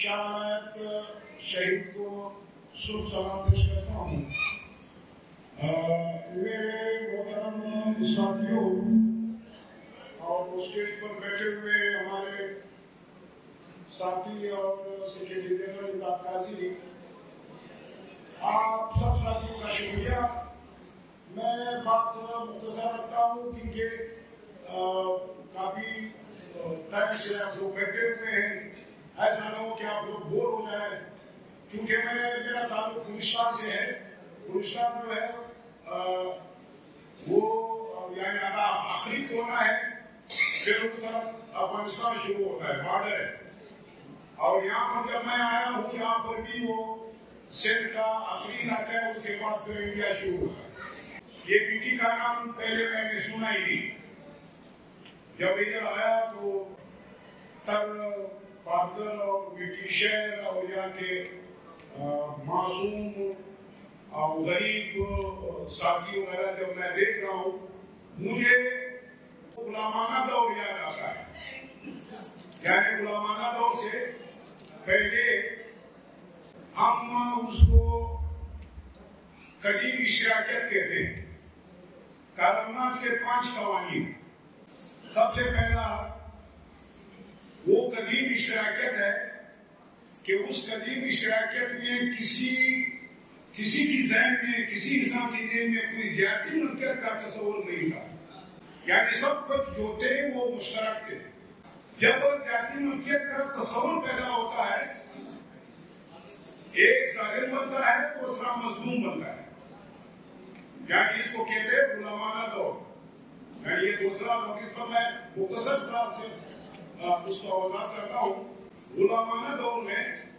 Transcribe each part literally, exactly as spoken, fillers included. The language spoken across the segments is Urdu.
شاید شہید کو صبح سلام پیش کرتا ہوں۔ میرے محترم ساتھیوں اور اسٹیج پر بیٹھے ہوئے ہمارے ساتھی اور سیکرٹری جنرل امداد قاضی، آپ سب ساتھیوں کا شکریہ۔ میں بات مختصر رکھتا ہوں کیونکہ کافی ٹائم سے آپ لوگ بیٹھے ہوئے ہیں، ایسا نہ ہو کہ آپ لوگ بور ہو جائیں۔ چونکہ میں میرا تعلق گلشتان سے ہے، گلشتان جو ہے وہ یعنی آخری کونا ہے، پھر اس طرف افغانستان شروع ہوتا ہے، بارڈر ہے، اور یہاں پر جب میں آیا ہوں یہاں پر بھی وہ سندھ کا آخری علاقہ ہے، اس کے بعد پھر انڈیا شروع ہوتا ہے۔ یہ بیٹی کا نام پہلے میں نے سنا ہی نہیں، جب ادھر آیا تو تر پارکر اور بیٹی شہر اور یہاں کے معصوم اور غریب ساتھی وغیرہ جب میں دیکھ رہا ہوں، مجھے غلامانہ دور یاد آتا ہے۔ یعنی غلامانہ دور سے پہلے ہم اس کو قدیم اشراکیت کہتے ہیں۔ کارناس کے پانچ قوانین، سب سے پہلا وہ قدیم اشراکیت ہے کہ اس قدیم اشراکیت میں کسی کسی کی ذہن میں، کسی انسان کی ذہن میں کوئی زیادتی ملکیت کا تصور نہیں تھا، یعنی سب کچھ جو تھے وہ مشترک تھے۔ جب زیادتی ملکیت کا تصور پیدا ہوتا ہے، ایک ظالم بنتا ہے، دوسرا مظلوم بنتا ہے، یعنی اس کو کہتے ہیں غلامانہ دور۔ یعنی یہ دوسرا دور، اس پر میں مختصر حساب سے اس کو وضاحت کرتا ہوں۔ غلامانہ دور میں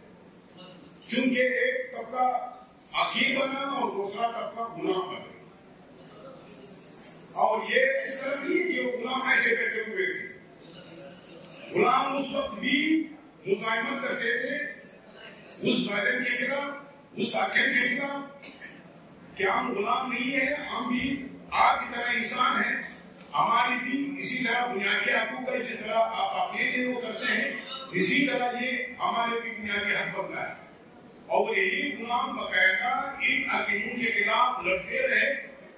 چونکہ ایک طبقہ عقیل بنا اور دوسرا طبقہ غلام بنا، اور یہ اس طرح نہیں کہ وہ غلام ایسے بیٹھے ہوئے تھے۔ غلام اس وقت بھی مزاحمت کرتے تھے اس ظالم کے خلاف، اس حاکم کے خلاف، کہ ہم غلام نہیں ہیں، ہم بھی آپ کی طرح انسان ہیں، ہماری بھی اسی طرح بنیادی حقوق ہے، جس طرح آپ اپنے لیے وہ کرتے ہیں اسی طرح یہ ہمارے بھی بنیادی حق بنتا ہے۔ اور یہی غلام باقاعدہ ان حاکموں کے خلاف لڑتے رہے۔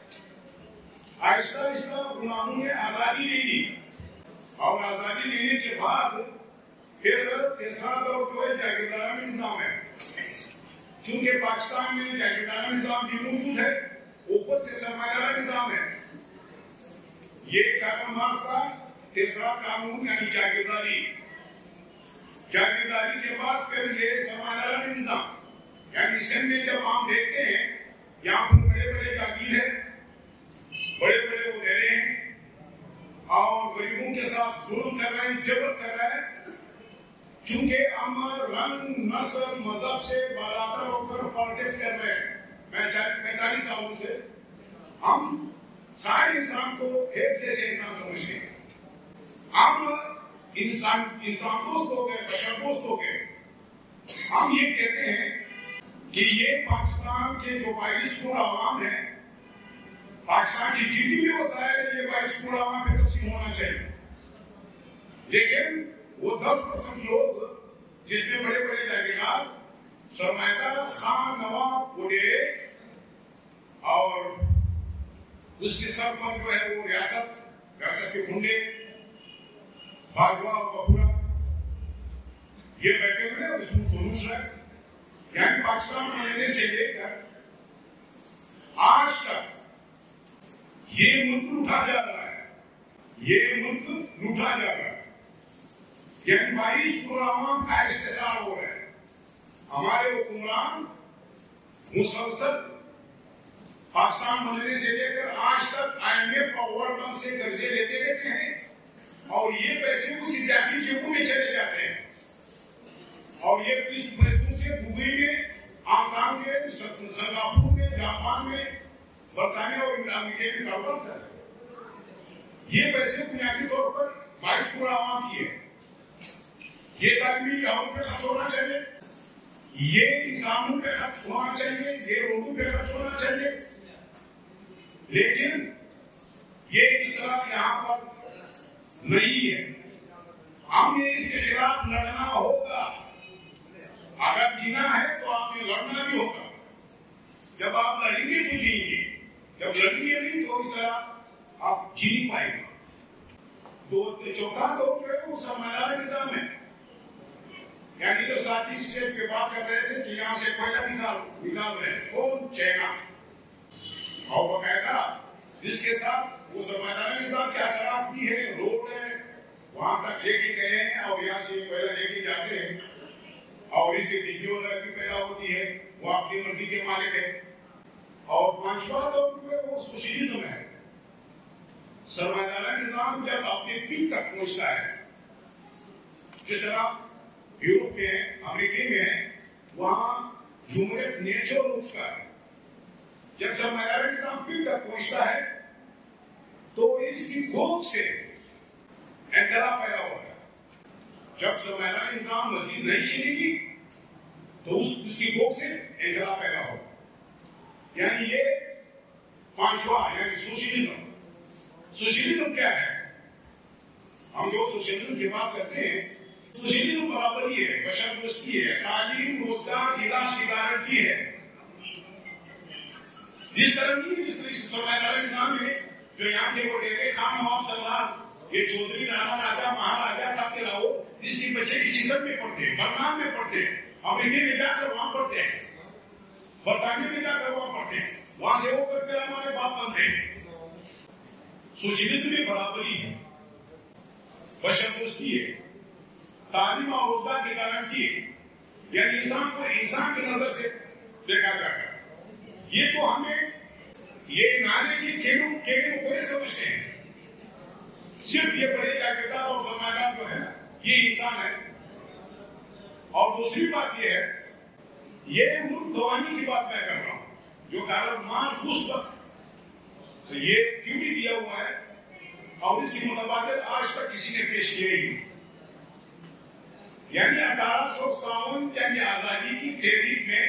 آہستہ آہستہ غلاموں نے آزادی لے لی، اور آزادی لینے کے بعد پھر تیسرا دور جو ہے جاگیردارانہ نظام ہے۔ چونکہ پاکستان میں جاگیردارانہ نظام بھی موجود ہے، اوپر سے سرمایہ نظام ہے۔ یہ کارل مارکس کا تیسرا قانون یعنی جاگیرداری۔ جاگیرداری کے بعد پھر یہ سرمایہ داری نظام، یعنی سندھ میں جب ہم دیکھتے ہیں یہاں پر بڑے بڑے جاگیر ہیں، بڑے بڑے ادارے ہیں، اور غریبوں کے ساتھ ظلم کر رہے ہیں، جبر کر رہے ہیں۔ چونکہ ہم رنگ، نسل، مذہب سے بالاتر ہو کر پالیٹکس کر رہے ہیں۔ میں چالیس پینتالیس سالوں سے ہم سارے انسان کو ایک جیسے انسان سمجھتے ہیں۔ ہم انسان انسان دوست ہو گئے، بشر دوست ہو گئے۔ ہم یہ کہتے ہیں کہ یہ پاکستان کے جو بائیس کروڑ عوام ہیں، پاکستان کی جتنی بھی وسائل ہے، یہ بائیس کروڑ عوام میں تقسیم ہونا چاہیے۔ لیکن وہ دس پرسنٹ لوگ جس میں بڑے بڑے جاگیردار، سرمایہ خان، نواب، وڈیرے، اور اس کے سر پر جو ہے وہ ریاست ریاست کے گنڈے، باجوا اور کپورا، یہ بیٹھے ہوئے اور اس میں خلوص ہے۔ یعنی پاکستان بننے سے لے کر آج تک یہ ملک لوٹا جا رہا ہے، یہ ملک لوٹا جا رہا ہے۔ یعنی بائیس کروڑ عوام کا استحصال ہو رہا ہے۔ ہمارے حکمران مسلسل پاکستان بننے سے لے کر آج تک آئی ایم ایف اور ورلڈ بینک سے قرضے لیتے رہتے ہیں، اور یہ پیسے کسی زیادتی جیبوں میں چلے جاتے ہیں، اور یہ اس پیسوں سے دبئی میں، ہانگ کانگ میں، سنگاپور میں، جاپان میں، برطانیہ اور امریکہ میں کاروبار کر رہے ہیں۔ یہ پیسے بنیادی طور پر بائیس کروڑ عوام کی ہے۔ یہ تعلیمی اداروں پہ خرچ ہونا چاہیے، یہ انسانوں پہ خرچ ہونا چاہیے، یہ روڈوں پہ خرچ ہونا چاہیے، لیکن یہ اس طرح یہاں پر نہیں ہے۔ ہمیں اس کے خلاف لڑنا ہوگا۔ اگر جینا ہے تو آپ نے لڑنا بھی ہوگا. جب آپ لڑیں گے تو جئیں گے, جب لڑیں گے نہیں تو اس طرح آپ جی نہیں پائیں گے. دو چوتھا دور جو ہے وہ سرمایہ داری نظام ہے. یعنی جو ساتھی اسٹیج پہ بات کر رہے تھے کہ یہاں سے کوئلہ نکال نکال رہے ہیں, کون؟ چائنا. اور باقاعدہ جس کے ساتھ وہ سرمایہ داری نظام کے اثرات بھی ہے, روڈ ہے, وہاں تک لے کے گئے ہیں اور یہاں سے کوئلہ لے کے جاتے ہیں اور اس سے بجلی وغیرہ بھی پیدا ہوتی ہے, وہ اپنی مرضی کے مالک ہے. اور پانچواں دور جو ہے وہ سوشلزم ہے. سرمایہ داری نظام جب اپنے پیک تک پہنچتا ہے, جس طرح یورپ میں امریکہ میں وہاں جمہوریت نیچر اس کا ہے. جب سرمایہ داری نظام پیک تک پہنچتا ہے تو اس کی بھوک سے انقلاب پیدا ہوتا ہے. جب سرمایہ داری نظام مزید نہیں چلے گی تو اس اس کی بھوک سے انقلاب پیدا ہوگا. یعنی یہ پانچواں یعنی سوشلزم. سوشلزم کیا ہے؟ ہم جو سوشلزم کی بات کرتے ہیں, سوشلزم برابری ہے, بشر دوستی ہے, تعلیم, روزگار, علاج کی گارنٹی ہے. جس طرح نہیں جس طرح سرمایہ داری نظام میں جو یہاں کے وہ ڈیرے خان نواب سردار, یہ چودھری, رانا راجا, مہاراجا تب کے لاؤ جس کی بچے کسی میں پڑھتے ہیں, برمان میں پڑھتے ہیں, امریکہ میں جا کر وہاں پڑھتے ہیں, برطانیہ میں جا کر وہاں پڑھتے ہیں, وہاں سے وہ کر کے ہمارے باپ بنتے ہیں. سوشلزم میں برابری ہے, بشر دوستی ہے, تعلیم اور روزگار کی گارنٹی ہے. یعنی انسان کو انسان کی نظر سے دیکھا جاتا ہے. یہ تو ہمیں یہ نانے کی کیڑوں کیڑے مکوڑے سمجھتے ہیں. صرف یہ بڑے جاگیردار اور سرمایہ دار جو ہے نا یہ انسان ہے. اور دوسری بات یہ ہے, یہ ملک قوانین کی بات میں کر رہا ہوں جو کارل مارکس اس وقت یہ تھیوری دیا ہوا ہے اور اس کی متبادل آج تک کسی نے پیش کیا ہی نہیں. یعنی اٹھارہ سو ستاون یعنی آزادی کی تحریک میں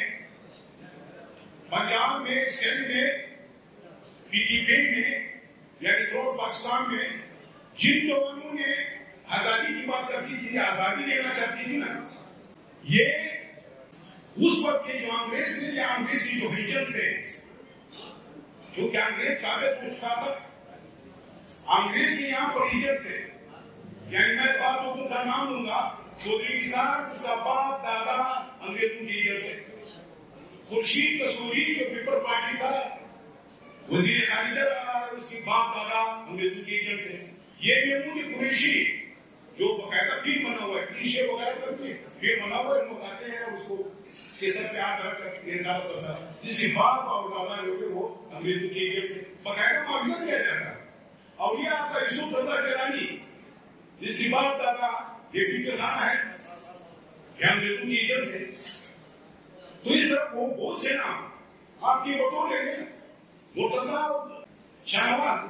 پنجاب میں, سندھ میں, پی ٹی پی میں یعنی تھروٹ پاکستان میں جن جوانوں نے آزادی کی بات کرتی تھی, آزادی لینا چاہتی تھی نا, یہ اس وقت کے جو انگریز تھے یا انگریزی جو ہجر تھے, جو کہ انگریز ثابت ہو چکا تھا, انگریز کے یہاں پر ہجر تھے. یعنی میں بات ان کا نام دوں گا, چودھری نثار اس کا باپ دادا انگریزوں کے ہجر تھے. خورشید قصوری جو پیپلز پارٹی کا وزیر خارجہ رہا, اس کے باپ دادا انگریزوں کے ہجر تھے. یہ محمود قریشی جو باقاعدہ پیر بنا ہوا ہے, کلیشے وغیرہ کر کے پیر بنا ہوا ہے, لوگ آتے ہیں اس کو اس کے سر پہ ہاتھ رکھ کر یہ سارا سزا, جس کے باپ اور دادا جو ہے وہ انگریزوں کے ہجر تھے. باقاعدہ معاوضہ دیا جاتا ہے. اور یہ آپ کا یوسف رضا گیلانی جس کی باپ دادا یہ فکر خانہ ہے, یہ انگریزوں کے ہجر تھے. تو اس طرح وہ بہت سے نام آپ کی بطور لے لیں, مرتضیٰ شاہنواز,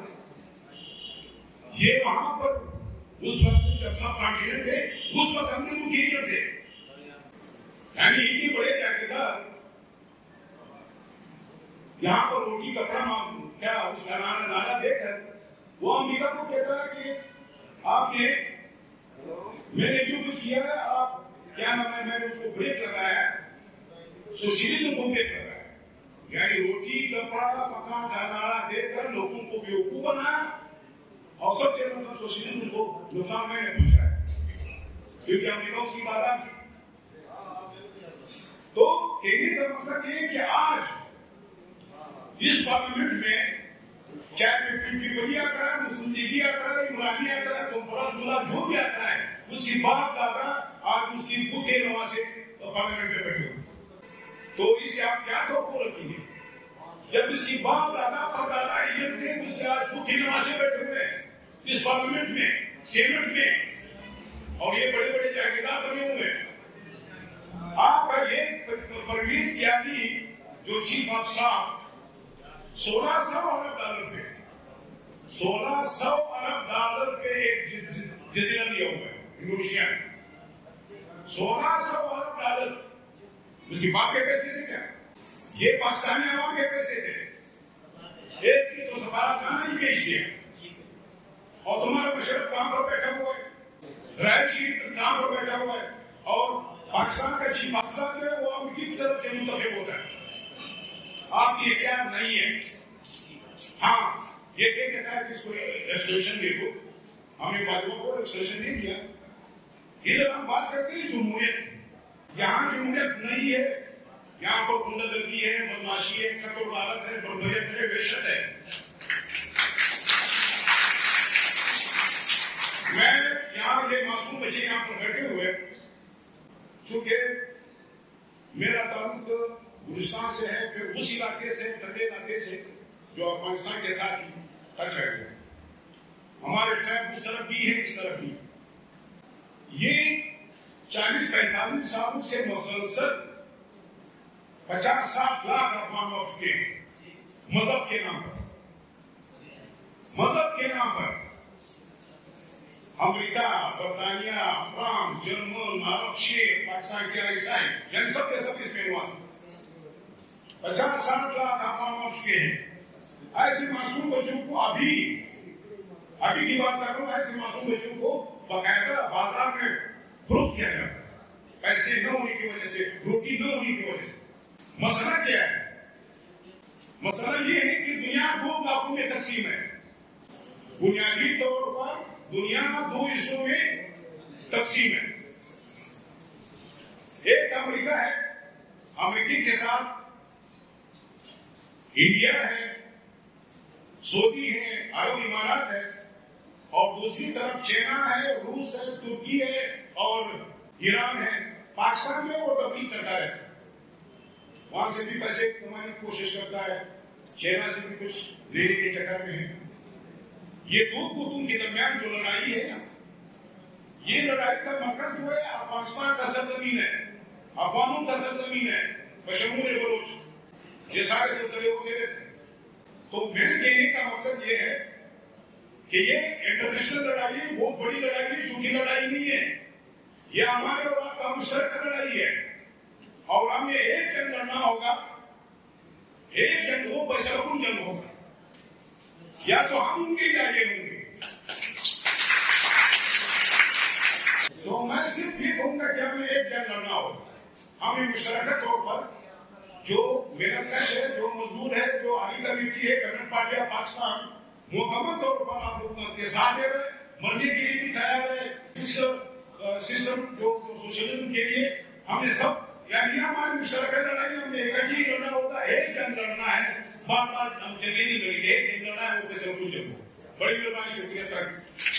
یہ وہاں پر اس وقت جب سب کانٹیننٹ تھے اس وقت انگریزوں کے ہجر تھے. یعنی اتنی بڑے جاگیردار یہاں پر روٹی کپڑا کیا اس کا نالا دے کر وہ امریکہ کو کہتا ہے کہ آپ نے میں نے جو کچھ کیا ہے, آپ کیا نام ہے, میں نے اس کو بریک لگایا ہے, سوشلزم کو بریک لگایا. یعنی روٹی کپڑا مکان کا نعرہ دے کر لوگوں کو بیوقوف بنایا اور سب سے مطلب سوشلزم کو نقصان میں نے پہنچایا کیونکہ امریکہ اس کی بات تھی. تو کہنے کا مقصد یہ ہے کہ آج اس پارلیمنٹ میں چاہے پیپلی آتا ہے, مسلم لیگی آتا ہے, عمرانی آتا ہے, کمپراس ملک جو بھی آتا ہے, اس کی باپ دادا آج اس کی بوتے نوازے پارلیمنٹ میں بیٹھے ہوئے. تو اس سے آپ کیا توقع رکھیں گے جب اس کی باپ دادا پر دادا ایجنٹ تھے, اس کے آج بوتے نوازے بیٹھے ہوئے اس پارلیمنٹ میں, سینٹ میں, اور یہ بڑے بڑے جاگیردار بنے ہوئے ہیں. آپ کا یہ پرویز یعنی جو چیف آف اسٹاف سولہ سو ارب ڈالر پہ سولہ سو ارب ڈالر پہ ایک جزیرہ دیا ہوا ہے انڈونیشیا میں. سولہ سو ارب ڈالر اس کی باپ کے پیسے تھے کیا؟ یہ پاکستانی عوام کے پیسے تھے. ایک کی تو سفارت خانہ ہی بیچ دیا اور تمہارا مشرف کام پر بیٹھا ہوا ہے, رائے شریف کام پر بیٹھا ہوا ہے, اور پاکستان کا چیف افسر جو ہے وہ امریکی کی طرف سے منتخب ہوتا ہے، آپ کی اختیار نہیں ہے۔ ہاں یہ کہ کہتا ہے کہ اس کو ایکسٹریشن دے دو، ہم نے بادلوں کو ایکسٹریشن نہیں دیا۔ ادھر ہم بات کرتے ہیں جمہوریت، یہاں جمہوریت نہیں ہے، یہاں پر غنڈہ گردی ہے، بدماشی ہے، قتل و غارت ہے، بربریت ہے، وحشت ہے۔ میں یہاں یہ معصوم بچے یہاں پر بیٹھے ہوئے، چونکہ میرا تعلق گلستان سے ہے، پھر اس علاقے سے، ٹنڈے علاقے سے جو افغانستان کے ساتھ ہی ٹچ ہے، ہمارے ٹریب اس طرف بھی ہے، اس طرف بھی۔ یہ چالیس پینتالیس سالوں سے مسلسل پچاس ساٹھ لاکھ افغان وقف کے ہیں، مذہب کے نام پر، مذہب کے نام پر امریکہ، برطانیہ، فرانس، جرمن، عرب شیخ، پاکستان کے عیسائی، یعنی سب کے سب اس میں ہوا پچاس ساٹھ لاکھ افغان وقف کے ہیں۔ ایسے معصوم بچوں کو ابھی ابھی کی بات کر رہا ہوں، ایسے معصوم بچوں کو باقاعدہ بازار میں فروخت کیا جاتا ہے، پیسے نہ ہونے کی وجہ سے، روٹی نہ ہونے کی وجہ سے۔ مسئلہ کیا ہے؟ مسئلہ یہ ہے کہ دنیا دو بلاکوں میں تقسیم ہے، بنیادی طور پر دنیا دو حصوں میں تقسیم ہے۔ ایک امریکہ ہے، امریکی کے ساتھ انڈیا ہے، سعودی ہے، عرب امارات ہے، اور دوسری طرف چائنا ہے، روس ہے، ترکی ہے اور ایران ہے۔ پاکستان میں وہ تبلیغ کرتا رہتا ہے، وہاں سے بھی پیسے کمانے کی کوشش کرتا ہے، چائنا سے بھی کچھ لینے کے چکر میں ہے۔ یہ دو قطبوں کے درمیان جو لڑائی ہے نا، یہ لڑائی کا مرکز جو ہے افغانستان کا سرزمین ہے، افغانوں کا سرزمین ہے، بشمول بلوچ، یہ سارے سلسلے ہوتے رہتے۔ تو میرے کہنے کا مقصد یہ ہے کہ یہ انٹرنیشنل لڑائی ہے، بہت بڑی لڑائی ہے، جھوٹی لڑائی نہیں ہے، یہ ہمارے اور آپ کا مشترکہ لڑائی ہے، اور ہمیں ایک جنگ لڑنا ہوگا، ایک جنگ ہو بشرکن جنگ ہوگا، یا تو ہم ان کے آگے ہوں گے۔ تو میں صرف یہ کہوں گا کہ ہمیں ایک جنگ لڑنا ہوگا، ہمیں مشترکہ طور پر جو محنت کش ہے، جو مزدور ہے، جو عالی کمیٹی ہے، کمیونسٹ پارٹی آف پاکستان مکمل طور پر آپ لوگوں کے ساتھ ہے، مرنے کے لیے بھی تیار ہے، اس سسٹم جو سوشلزم کے لیے ہمیں سب، یعنی ہماری مشترکہ لڑائی ہمیں اکٹھی لڑنا ہوگا، ایک جنگ لڑنا ہے، بار بار ہم جنگیں نہیں لڑیں گے، ایک جنگ لڑنا ہے، وہ کیسے ہو جنگ ہو۔ بڑی مہربانی، شکریہ تک